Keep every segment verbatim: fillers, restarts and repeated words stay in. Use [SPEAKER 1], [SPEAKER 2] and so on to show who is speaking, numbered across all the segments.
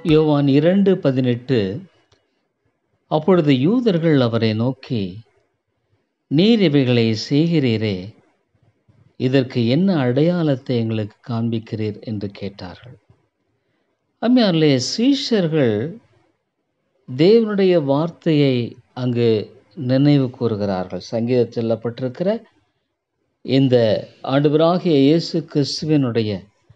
[SPEAKER 1] யோவான் இரண்டு பதினெட்டு. அப்பொழுது யூதர்கள் அவரை நோக்கி, நீர் இவைகளை செய்கிறீரே, இதற்கு என்ன அடையாளத்தை எங்களுக்கு காண்பிக்கிறீர் என்று கேட்டார்கள். அம்மையார்களே, சீஷர்கள் தேவனுடைய வார்த்தையை அங்கு நினைவு கூறுகிறார்கள். சங்கீதத்தில் சொல்லப்பட்டிருக்கிற இந்த ஆண்டவராகிய இயேசு கிறிஸ்துவினுடைய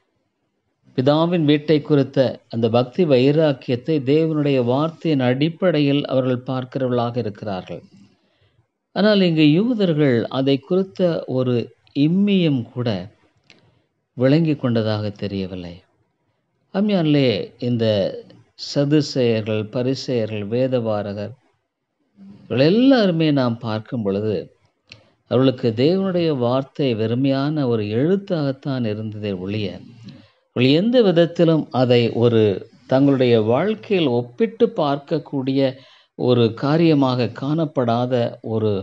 [SPEAKER 1] பிதாவின் வீட்டை குறித்த அந்த பக்தி வைராக்கியத்தை தேவனுடைய வார்த்தையின் அடிப்படையில் அவர்கள் பார்க்கிறவர்களாக இருக்கிறார்கள். ஆனால் இங்கு யூதர்கள் அதை குறித்த ஒரு இம்மியும் கூட விளங்கி கொண்டதாக தெரியவில்லை. அம்மையாலே, இந்த சதுசேயர்கள், பரிசேயர்கள், வேதபாரகர் இவர்கள் எல்லாருமே நாம் பார்க்கும் பொழுது அவர்களுக்கு தேவனுடைய வார்த்தை வெறுமையான ஒரு எழுத்தாகத்தான் இருந்ததை ஒழிய அவர்கள் எந்த விதத்திலும் அதை ஒரு தங்களுடைய வாழ்க்கையில் ஒப்பிட்டு பார்க்கக்கூடிய ஒரு காரியமாக காணப்படாத ஒரு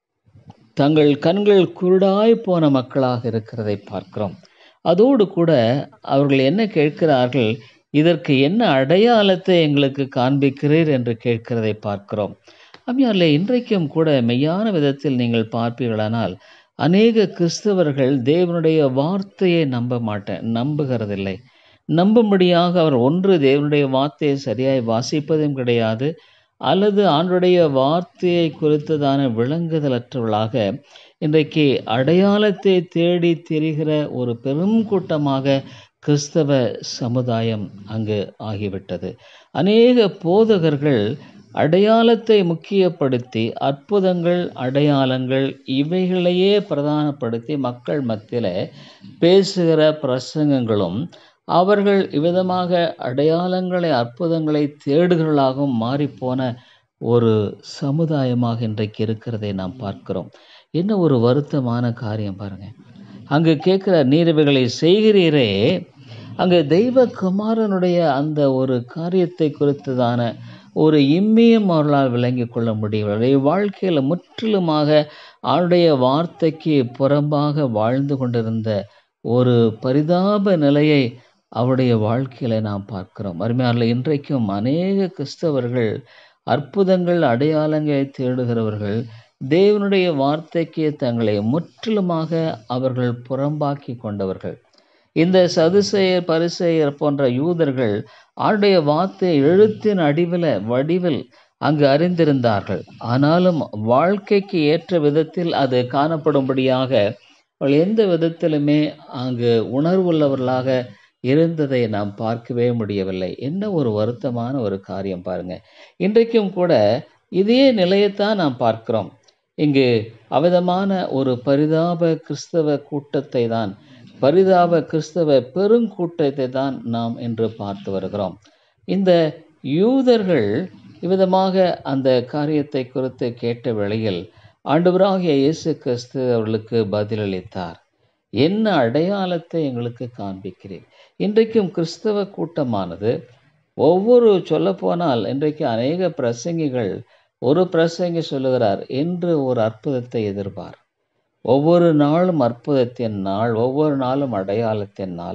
[SPEAKER 1] தங்கள் கண்கள் குருடாய் போன மக்களாக இருக்கிறதை பார்க்கிறோம். அதோடு கூட அவர்கள் என்ன கேட்கிறார்கள், இதற்கு என்ன அடையாளத்தை எங்களுக்கு காண்பிக்கிறீர் என்று கேட்கிறதை பார்க்கிறோம். அம்மையாலே, இன்றைக்கும் கூட மெய்யான விதத்தில் நீங்கள் பார்ப்பீர்களானால் அநேக கிறிஸ்தவர்கள் தேவனுடைய வார்த்தையை நம்ப மாட்டேன் நம்புகிறதில்லை. நம்பும்படியாக அவர் ஒன்று தேவனுடைய வார்த்தையை சரியாய் வாசிப்பதும் கிடையாது, அல்லது ஆண்டுடைய வார்த்தையை குறித்ததான விளங்குதலற்றவர்களாக இன்றைக்கு அடையாளத்தை தேடி திரிகிற ஒரு பெரும் கூட்டமாக கிறிஸ்தவ சமுதாயம் அங்கு ஆகிவிட்டது. அநேக போதகர்கள் அடையாளத்தை முக்கியப்படுத்தி அற்புதங்கள், அடையாளங்கள் இவைகளையே பிரதானப்படுத்தி மக்கள் மத்தியில் பேசுகிற பிரசங்கங்களும் அவர்கள் இவ்விதமாக அடையாளங்களை, அற்புதங்களை தேடுகிறவர்களாகவும் மாறிப்போன ஒரு சமுதாயமாக இன்றைக்கு இருக்கிறதை நாம் பார்க்கிறோம். என்ன ஒரு வருத்தமான காரியம் பாருங்கள். அங்கு கேட்குற, நீர் இவைகளை செய்கிறீரே, அங்கு தெய்வ குமாரனுடைய அந்த ஒரு காரியத்தை குறித்ததான ஒரு இம்மியும் அவர்களால் விளங்கி கொள்ள முடியவில்லை. வாழ்க்கையில் முற்றிலுமாக அவருடைய வார்த்தைக்கு புறம்பாக வாழ்ந்து கொண்டிருந்த ஒரு பரிதாப நிலையை அவருடைய வாழ்க்கையில் நாம் பார்க்கிறோம். அருமையானவர்களே, இன்றைக்கும் அநேக கிறிஸ்தவர்கள் அற்புதங்கள், அடையாளங்களை தேடுகிறவர்கள் தேவனுடைய வார்த்தைக்கு தங்களை முற்றிலுமாக அவர்கள் புறம்பாக்கி கொண்டவர்கள். இந்த சதுசேயர், பரிசேயர் போன்ற யூதர்கள் அவருடைய வார்த்தை எழுத்தின் அடிவில் வடிவில் அங்கு அறிந்திருந்தார்கள். ஆனாலும் வாழ்க்கைக்கு ஏற்ற விதத்தில் அது காணப்படும்படியாக அவள் எந்த விதத்திலுமே அங்கு உணர்வுள்ளவர்களாக இருந்ததை நாம் பார்க்கவே முடியவில்லை. என்ன ஒரு வருத்தமான ஒரு காரியம் பாருங்க. இன்றைக்கும் கூட இதே நிலையத்தான் நாம் பார்க்கிறோம். இங்கு அவிதமான ஒரு பரிதாப கிறிஸ்தவ கூட்டத்தை தான் பரிதாப கிறிஸ்தவ பெருங்கூட்டத்தை தான் நாம் இன்று பார்த்து வருகிறோம். இந்த யூதர்கள் இவ்விதமாக அந்த காரியத்தை குறித்து கேட்ட வேளையில் ஆண்டவராகிய இயேசு கிறிஸ்து அவர்களுக்கு பதிலளித்தார். என்ன அடையாளத்தை எங்களுக்கு காண்பிக்கிறீர்? இன்றைக்கும் கிறிஸ்தவ கூட்டமானது ஒவ்வொரு சொல்லப்போனால் இன்றைக்கு அநேக பிரசங்கிகள், ஒரு பிரசங்கி சொல்லுகிறார், என்று ஒரு அற்புதத்தை எதிர்பார். ஒவ்வொரு நாளும் அற்புதத்தின் நாள், ஒவ்வொரு நாளும் அடையாளத்தின் நாள்.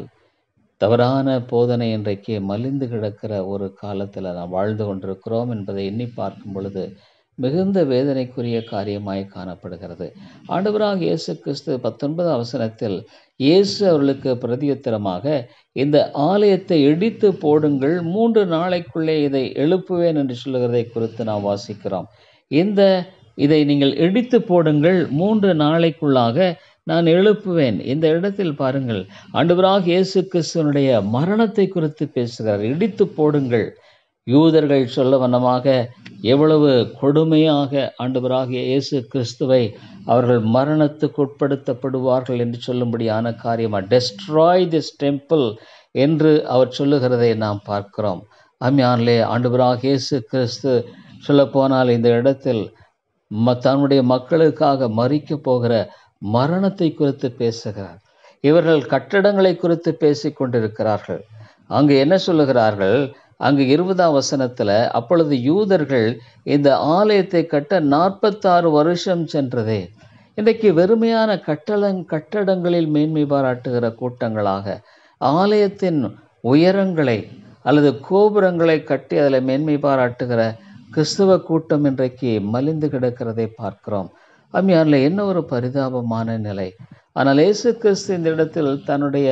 [SPEAKER 1] தவறான போதனை இன்றைக்கு மலிந்து கிடக்கிற ஒரு காலத்தில் நாம் வாழ்ந்து கொண்டிருக்கிறோம் என்பதை எண்ணி பார்க்கும் பொழுது மிகுந்த வேதனைக்குரிய காரியமாய் காணப்படுகிறது. ஆண்டவராக இயேசு கிறிஸ்து பத்தொன்பதாம் வசனத்தில் இயேசு அவர்களுக்கு பிரதியுத்தரமாக, இந்த ஆலயத்தை இடித்து போடுங்கள், மூன்று நாளைக்குள்ளே இதை எழுப்புவேன் என்று சொல்லுகிறதை குறித்து நாம் வாசிக்கிறோம். இந்த இதை நீங்கள் இடித்து போடுங்கள், மூன்று நாளைக்குள்ளாக நான் எழுப்புவேன். இந்த இடத்தில் பாருங்கள், ஆண்டவராக இயேசு கிறிஸ்துவனுடைய மரணத்தை குறித்து பேசுகிறார். இடித்து போடுங்கள். யூதர்கள் சொல்ல வண்ணமாக எவ்வளவு கொடுமையாக ஆண்டவராகிய இயேசு கிறிஸ்துவை அவர்கள் மரணத்துக்கு உட்படுத்தப்படுவார்கள் என்று சொல்லும்படியான காரியமாக, டெஸ்ட்ராய் திஸ் டெம்பிள் என்று அவர் சொல்லுகிறதை நாம் பார்க்கிறோம். அம்மையானே, ஆண்டவராகிய இயேசு கிறிஸ்து சொல்லப்போனால் இந்த இடத்தில் ம தன்னுடைய மக்களுக்காக மரிக்க போகிற மரணத்தை குறித்து பேசுகிறார். இவர்கள் கட்டடங்களை குறித்து பேசி கொண்டிருக்கிறார்கள். அங்கு என்ன சொல்லுகிறார்கள்? அங்கு இருபதாம் வசனத்தில், அப்பொழுது யூதர்கள் இந்த ஆலயத்தை கட்ட நாற்பத்தாறு வருஷம் சென்றதே. இன்றைக்கு வெறுமையான கட்டளங் கட்டடங்களில் மேன்மை பாராட்டுகிற கூட்டங்களாக, ஆலயத்தின் உயரங்களை, அல்லது கோபுரங்களை கட்டி அதில் மேன்மை பாராட்டுகிற கிறிஸ்தவ கூட்டம் இன்றைக்கு மலிந்து கிடக்கிறதை பார்க்கிறோம். அம்மையாரில் என்ன ஒரு பரிதாபமான நிலை! ஆனால் இயேசு கிறிஸ்து இந்த இடத்தில் தன்னுடைய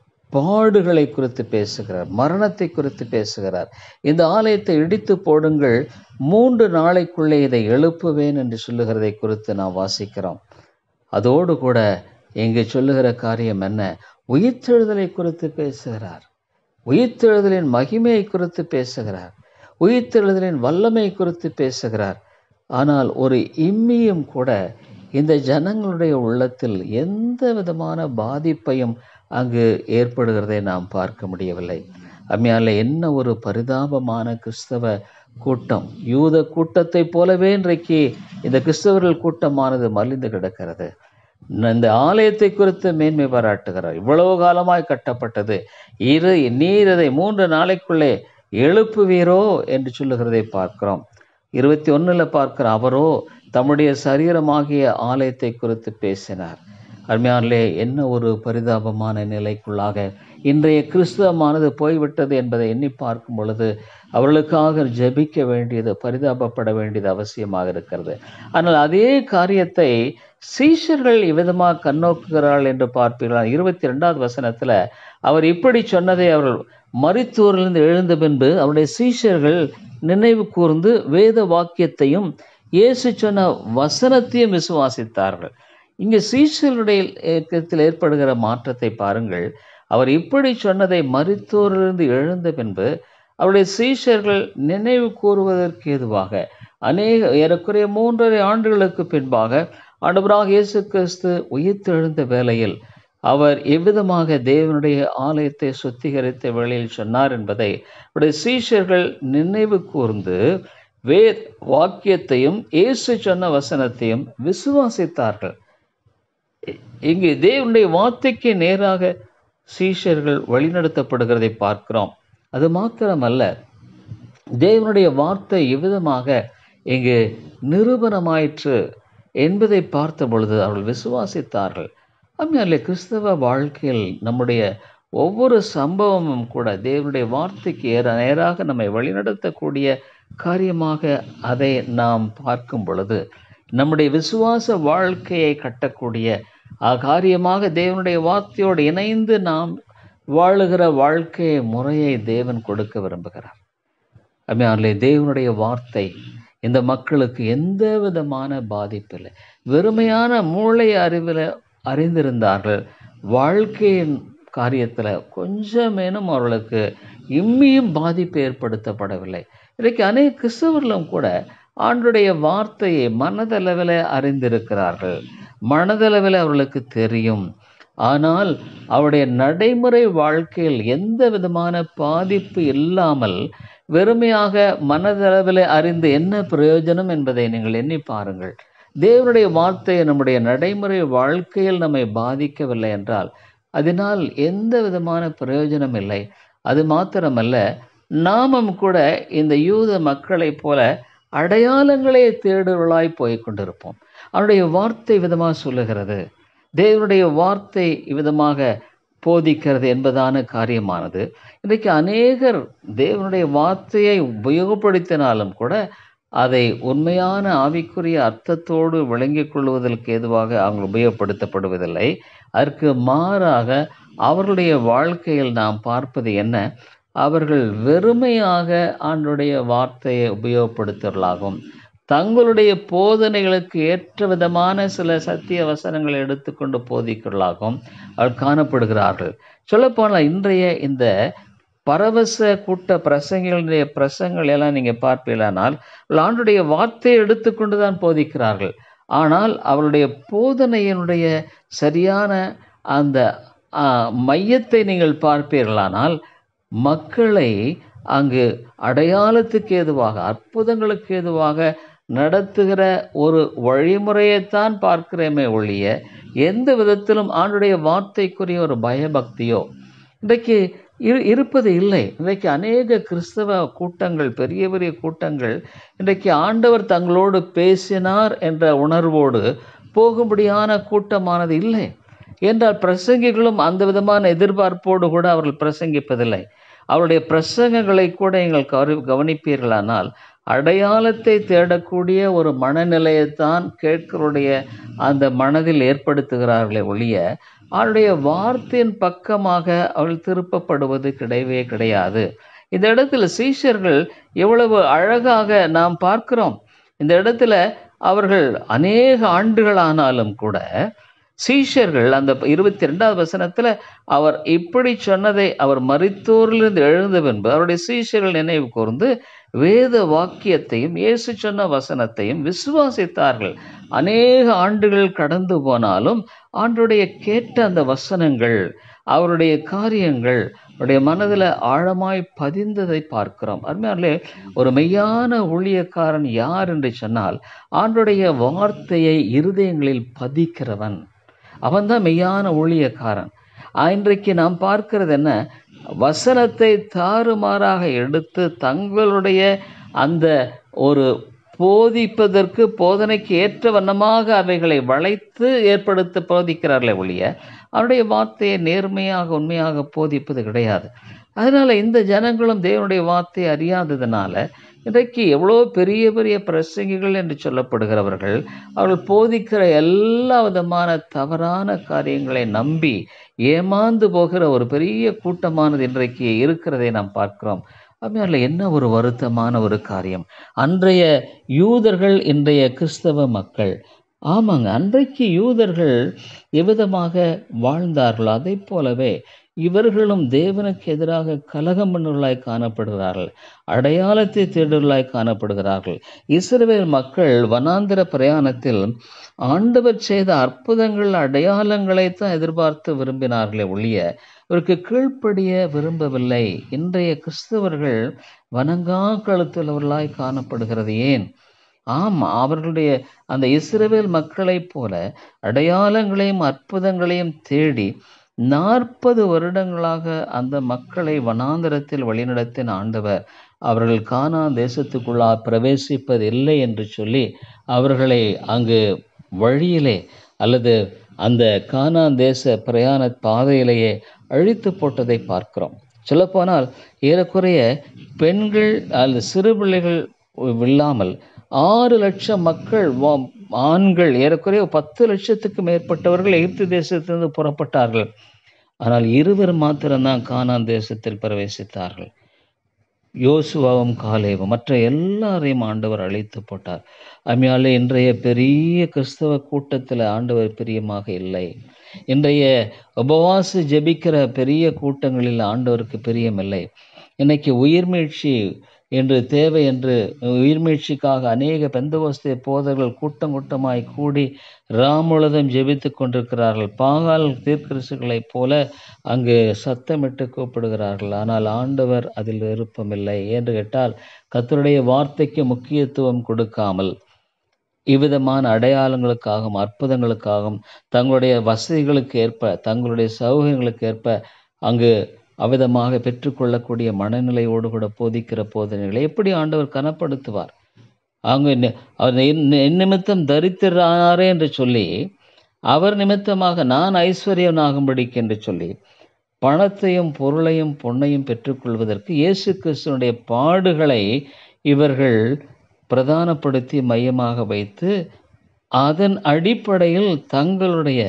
[SPEAKER 1] பாடுகளை குறித்து பேசுகிறார், மரணத்தை குறித்து பேசுகிறார். இந்த ஆலயத்தை இடித்து போடுங்கள், மூன்று நாளைக்குள்ளே இதை எழுப்புவேன் என்று சொல்லுகிறதை குறித்து நாம் வாசிக்கிறோம். அதோடு கூட இங்கு சொல்லுகிற காரியம் என்ன? உயிர்த்தெழுதலை குறித்து பேசுகிறார், உயிர்த்தெழுதலின் மகிமையை குறித்து பேசுகிறார், உயிர்த்தெழுதலின் வல்லமை குறித்து பேசுகிறார். ஆனால் ஒரு இம்மியும் கூட இந்த ஜனங்களுடைய உள்ளத்தில் எந்த விதமான பாதிப்பையும் அங்கு ஏற்படுகிறதை நாம் பார்க்க முடியவில்லை. அம்மையால என்ன ஒரு பரிதாபமான கிறிஸ்தவ கூட்டம்! யூத கூட்டத்தை போலவே இன்றைக்கு இந்த கிறிஸ்தவர்கள் கூட்டமானது மலிந்து கிடக்கிறது. இந்த ஆலயத்தை குறித்து மேன்மை பாராட்டுகிறார். இவ்வளவு காலமாய் கட்டப்பட்டது, இரு நீர் அதை மூன்று நாளைக்குள்ளே எழுப்புவீரோ என்று சொல்லுகிறதை பார்க்கிறோம். இருபத்தி ஒன்னுல பார்க்கிற அவரோ தம்முடைய சரீரமாகிய ஆலயத்தை குறித்து பேசினார். அருமையானே, என்ன ஒரு பரிதாபமான நிலைக்குள்ளாக இன்றைய கிறிஸ்தவமானது போய்விட்டது என்பதை எண்ணி பார்க்கும் பொழுது அவர்களுக்காக ஜெபிக்க வேண்டியது, பரிதாபப்பட வேண்டியது அவசியமாக இருக்கிறது. ஆனால் அதே காரியத்தை சீஷர்கள் இவ்விதமாக கண்ணோக்குகிறார்கள் என்று பார்ப்பீர்கள். இருபத்தி ரெண்டாவது வசனத்துல அவர் இப்படி சொன்னதை அவர்கள் மரித்தோரிலிருந்து எழுந்த பின்பு அவருடைய சீஷர்கள் நினைவு கூர்ந்து வேத வாக்கியத்தையும் இயேசு சொன்ன வசனத்தையும் விசுவாசித்தார்கள். இங்கு சீஷர்களுடைய ஏற்படுகிற மாற்றத்தை பாருங்கள். அவர் இப்படி சொன்னதை மரித்தோரிலிருந்து எழுந்த பின்பு அவருடைய சீஷர்கள் நினைவு கூறுவதற்கு ஏதுவாக அநேக ஏறக்குறைய மூன்றரை ஆண்டுகளுக்கு பின்பாக ஆண்டவராக இயேசு கிறிஸ்து உயிர்த்தெழுந்த வேளையில் அவர் எவ்விதமாக தேவனுடைய ஆலயத்தை சுத்திகரித்த வேளையில் சொன்னார் என்பதை அவருடைய சீஷர்கள் நினைவு கூர்ந்து வேத வாக்கியத்தையும் இயேசு சொன்ன வசனத்தையும் விசுவாசித்தார்கள். இங்கு தேவனுடைய வார்த்தைக்கு நேராக சீஷர்கள் வழிநடத்தப்படுகிறதை பார்க்கிறோம். அது மாத்திரமல்ல, தேவனுடைய வார்த்தை எவ்விதமாக இங்கு நிரூபணமாயிற்று என்பதை பார்த்த பொழுது அவர்கள் விசுவாசித்தார்கள். அம்மையாலே, கிறிஸ்தவ வாழ்க்கையில் நம்முடைய ஒவ்வொரு சம்பவமும் கூட தேவனுடைய வார்த்தைக்கு ஏற நேராக நம்மை வழிநடத்தக்கூடிய காரியமாக அதை நாம் பார்க்கும் பொழுது நம்முடைய விசுவாச வாழ்க்கையை கட்டக்கூடிய காரியமாக தேவனுடைய வார்த்தையோடு இணைந்து நாம் வாழுகிற வாழ்க்கை முறையை தேவன் கொடுக்க விரும்புகிறார். அம்மையாலே, தேவனுடைய வார்த்தை இந்த மக்களுக்கு எந்த விதமான பாதிப்பில்லை. வெறுமையான மூளை அறிவில் அறிந்திருந்தார்கள். வாழ்க்கையின் காரியத்தில் கொஞ்சமேனும் அவர்களுக்கு இம்மியும் பாதிப்பு ஏற்படுத்தப்படவில்லை. இன்றைக்கு அநேக கிறிஸ்தவர்களும் கூட ஆண்டுடைய வார்த்தையை மனதளவில் அறிந்திருக்கிறார்கள், மனதளவில் அவர்களுக்கு தெரியும். ஆனால் அவருடைய நடைமுறை வாழ்க்கையில் எந்த விதமான பாதிப்பு இல்லாமல் வெறுமையாக மனதளவில் அறிந்து என்ன பிரயோஜனம் என்பதை நீங்கள் எண்ணி பாருங்கள். தேவனுடைய வார்த்தையை நம்முடைய நடைமுறை வாழ்க்கையில் நம்மை பாதிக்கவில்லை என்றால் அதனால் எந்த விதமான பிரயோஜனம் இல்லை. அது மாத்திரமல்ல, நாமும் கூட இந்த யூத மக்களைப் போல அடையாளங்களே தேடுவர்களாய் போய் கொண்டிருப்போம். அவருடைய வார்த்தை விதமாக சொல்லுகிறது, தேவனுடைய வார்த்தை இவ்விதமாக போதிக்கிறது என்பதான காரியமானது இன்றைக்கு அநேகர் தேவனுடைய வார்த்தையை உபயோகப்படுத்தினாலும் கூட அதை உண்மையான ஆவிக்குரிய அர்த்தத்தோடு விளங்கிக் கொள்வதற்கு ஏதுவாக அவங்க உபயோகப்படுத்தப்படுவதில்லை. அதற்கு மாறாக அவர்களுடைய வாழ்க்கையில் நாம் பார்ப்பது என்ன? அவர்கள் வெறுமையாக ஆண்டுடைய வார்த்தையை உபயோகப்படுத்துவர்களாகும். தங்களுடைய போதனைகளுக்கு ஏற்ற விதமான சில சத்திய வசனங்களை எடுத்துக்கொண்டு போதிக்கிறவர்களாகவும் அவர்கள் காணப்படுகிறார்கள். சொல்லப்போனால் இன்றைய இந்த பரவச கூட்ட பிரசங்களுடைய பிரசங்கள் எல்லாம் நீங்கள் பார்ப்பீங்களானால் ஆண்டுடைய வார்த்தையை எடுத்துக்கொண்டு தான் போதிக்கிறார்கள். ஆனால் அவருடைய போதனையினுடைய சரியான அந்த மையத்தை நீங்கள் பார்ப்பீர்களானால் மக்களை அங்கு அடையாளத்துக்கு ஏதுவாக, அற்புதங்களுக்கு ஏதுவாக நடத்துகிற ஒரு வழிமுறையைத்தான் பார்க்கிறேமே ஒழிய எந்த விதத்திலும் ஆண்டுடைய வார்த்தைக்குரிய ஒரு பயபக்தியோ இன்றைக்கு இரு இருப்பது இல்லை. இன்றைக்கு அநேக கிறிஸ்தவ கூட்டங்கள், பெரிய பெரிய கூட்டங்கள் இன்றைக்கு ஆண்டவர் தங்களோடு பேசினார் என்ற உணர்வோடு போகும்படியான கூட்டமானது இல்லை என்றால் பிரசங்கிகளும் அந்த விதமான எதிர்பார்ப்போடு கூட அவர்கள் பிரசங்கிப்பதில்லை. அவருடைய பிரசங்கங்களை கூட நீங்கள் கவனி கவனிப்பீர்களானால் அடையாளத்தை தேடக்கூடிய ஒரு மனநிலையைத்தான் கேட்கருடைய அந்த மனதில் ஏற்படுத்துகிறார்களே ஒழிய அவருடைய வார்த்தையின் பக்கமாக அவள் திருப்பப்படுவது கிடையவே கிடையாது. இந்த இடத்துல சீஷர்கள் எவ்வளவு அழகாக நாம் பார்க்கிறோம். இந்த இடத்துல அவர்கள் அநேக ஆண்டுகள் ஆனாலும் கூட சீஷர்கள் அந்த இருபத்தி ரெண்டாவது வசனத்துல அவர் இப்படி சொன்னதை அவர் மரித்தோரிலிருந்து எழுந்த பின்பு அவருடைய சீஷர்கள் நினைவு கூர்ந்து வேத வாக்கியத்தையும் இயேசு சொன்ன வசனத்தையும் விசுவாசித்தார்கள். அநேக ஆண்டுகள் கடந்து போனாலும் ஆண்டுடைய கேட்ட அந்த வசனங்கள் அவருடைய காரியங்கள் அவருடைய மனதில் ஆழமாய் பதிந்ததை பார்க்கிறோம். அருமையானே, ஒரு மெய்யான ஊழியக்காரன் யார் என்று சொன்னால் ஆண்டுடைய வார்த்தையை இருதயங்களில் பதிக்கிறவன், அவன்தான் மெய்யான ஊழியக்காரன். இன்றைக்கு நாம் பார்க்கிறது என்ன? வசனத்தை தாறுமாறாக எடுத்து தங்களுடைய அந்த ஒரு போதிப்பதற்கு போதனைக்கு ஏற்ற வண்ணமாக அவைகளை வளைத்து ஏற்படுத்த போதிக்கிறார்களே ஒழிய அவருடைய வார்த்தையை நேர்மையாக உண்மையாக போதிப்பது கிடையாது. அதனால இந்த ஜனங்களும் தேவனுடைய வார்த்தையை அறியாததுனால இன்றைக்கு எவ்வளோ பெரிய பெரிய பிரசங்கிகள் என்று சொல்லப்படுகிறவர்கள் அவர்கள் போதிக்கிற எல்லா விதமான தவறான காரியங்களை நம்பி ஏமாந்து போகிற ஒரு பெரிய கூட்டமானது இன்றைக்கு இருக்கிறதை நாம் பார்க்கிறோம். அதனால என்ன ஒரு வருத்தமான ஒரு காரியம். அன்றைய யூதர்கள் இன்றைய கிறிஸ்தவ மக்கள், ஆமாங்க, அன்றைக்கு யூதர்கள் எவ்விதமாக வாழ்ந்தார்களோ அதை போலவே இவர்களும் தேவனுக்கு எதிராக கலகம் பண்ணுவர்களாய் காணப்படுகிறார்கள், அடையாளத்தை தேடுவர்களாய் காணப்படுகிறார்கள். இஸ்ரவேல் மக்கள் வனாந்திர பிரயாணத்தில் ஆண்டவர் செய்த அற்புதங்கள் அடையாளங்களைத்தான் எதிர்பார்த்து விரும்பினார்களே ஒழிய இவருக்கு கீழ்ப்படிய விரும்பவில்லை. இன்றைய கிறிஸ்தவர்கள் வணங்கா கழுத்துள்ளவர்களாய் காணப்படுகிறது. ஏன்? ஆம், அவர்களுடைய அந்த இஸ்ரவேல் மக்களைப் போல அடையாளங்களையும் அற்புதங்களையும் தேடி நாற்பது வருடங்களாக அந்த மக்களை வனாந்தரத்தில் வழிநடத்தின ஆண்டவர் அவர்கள் கானான் தேசத்துக்குள்ளா பிரவேசிப்பதில்லை என்று சொல்லி அவர்களை அங்கு வழியிலே அல்லது அந்த கானான் தேச பிரயாண பாதையிலேயே அழித்து போட்டதை பார்க்கிறோம். சொல்லப்போனால் ஏறக்குறைய பெண்கள் அல்லது சிறு பிள்ளைகள் இல்லாமல் ஆறு லட்சம் மக்கள், ஆண்கள் ஏறக்குறைய பத்து லட்சத்துக்கு மேற்பட்டவர்கள் எகிப்து தேசத்திலிருந்து புறப்பட்டார்கள். ஆனால் இருவர் மாத்திரம்தான் கானான் தேசத்தில் பிரவேசித்தார்கள், யோசுவாவும் காலேவும். மற்ற எல்லாரையும் ஆண்டவர் அழைத்து போட்டார். அம்மையாலே இன்றைய பெரிய கிறிஸ்தவ கூட்டத்தில் ஆண்டவர் பிரியமாக இல்லை. இன்றைய உபவாச ஜெபிக்கிற பெரிய கூட்டங்களில் ஆண்டவருக்கு பிரியமில்லை. இன்னைக்கு உயிர்மீழ்ச்சி என்று தேவை என்று உயிர்மீழ்ச்சிக்காக அநேக பெந்தகோஸ்தே போதர்கள் கூட்டம் கூட்டமாய் கூடி ராமுழுதும் ஜெபித்து கொண்டிருக்கிறார்கள். பாகால் தீர்க்கதரிசிகளைப் போல அங்கு சத்தமிட்டு கூப்பிடுகிறார்கள். ஆனால் ஆண்டவர் அதில் விருப்பமில்லை. என்று கேட்டால் கர்த்தருடைய வார்த்தைக்கு முக்கியத்துவம் கொடுக்காமல் இவ்விதமான அடையாளங்களுக்காகவும் அற்புதங்களுக்காகவும் தங்களுடைய வசதிகளுக்கு ஏற்ப தங்களுடைய சௌகரியங்களுக்கு ஏற்ப அங்கு அவ்விதமாக பெற்றுக்கொள்ளக்கூடிய மனநிலையோடு கூட போதிக்கிற போதனைகளை எப்படி ஆண்டவர் கனப்படுத்துவார்? அவங்க அவர் நிமித்தம் தரித்திரானாரே என்று சொல்லி அவர் நிமித்தமாக நான் ஐஸ்வர்யனாகும்படிக்கு என்று சொல்லி பணத்தையும் பொருளையும் பொன்னையும் பெற்றுக்கொள்வதற்கு இயேசு கிறிஸ்துவனுடைய பாடுகளை இவர்கள் பிரதானப்படுத்தி மையமாக வைத்து அதன் அடிப்படையில் தங்களுடைய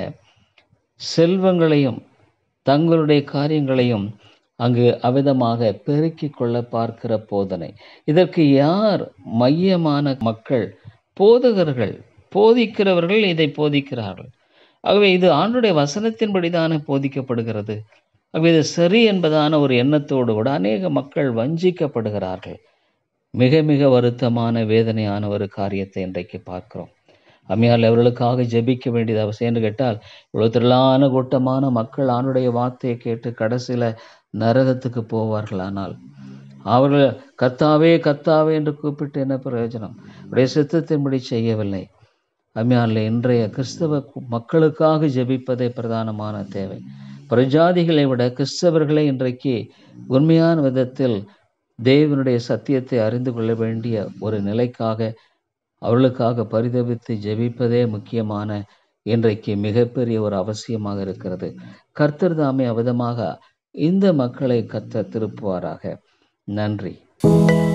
[SPEAKER 1] செல்வங்களையும் தங்களுடைய காரியங்களையும் அங்கு அவிதமாக பெருக்கிக் கொள்ள பார்க்கிற போதனை. இதற்கு யார் மையமான மக்கள்? போதகர்கள், போதிக்கிறவர்கள் இதை போதிக்கிறார்கள். ஆகவே இது ஆண்டுடைய வசனத்தின்படிதானே போதிக்கப்படுகிறது. ஆகவே இது சரி என்பதான ஒரு எண்ணத்தோடு கூட அநேக மக்கள் வஞ்சிக்கப்படுகிறார்கள். மிக மிக வருத்தமான வேதனையான ஒரு காரியத்தை இன்றைக்கு பார்க்கிறோம். அம்மையால் அவர்களுக்காக ஜெபிக்க வேண்டியது அவசியம். என்று கேட்டால் இவ்வளவு திரளான கூட்டமான மக்கள் ஆண்டுடைய வார்த்தையை கேட்டு கடைசியில நரகத்துக்கு போவார்கள். ஆனால் அவர்கள் கர்த்தாவே கர்த்தாவே என்று கூப்பிட்டு என்ன பிரயோஜனம்? உடைய சித்தத்தின்படி செய்யவில்லை. அம்மையால் இன்றைய கிறிஸ்தவ மக்களுக்காக ஜெபிப்பதே பிரதானமான தேவை. பிரஜாதிகளை விட கிறிஸ்தவர்களை இன்றைக்கு உண்மையான விதத்தில் தேவனுடைய சத்தியத்தை அறிந்து கொள்ள வேண்டிய ஒரு நிலைக்காக அவர்களுக்காக பரிதபித்து ஜெபிப்பதே முக்கியமான இன்றைக்கு மிகப்பெரிய ஒரு அவசியமாக இருக்கிறது. கர்த்தர் தாமே அவிதமாக இந்த மக்களை கர்த்தர் திருப்புவாராக. நன்றி.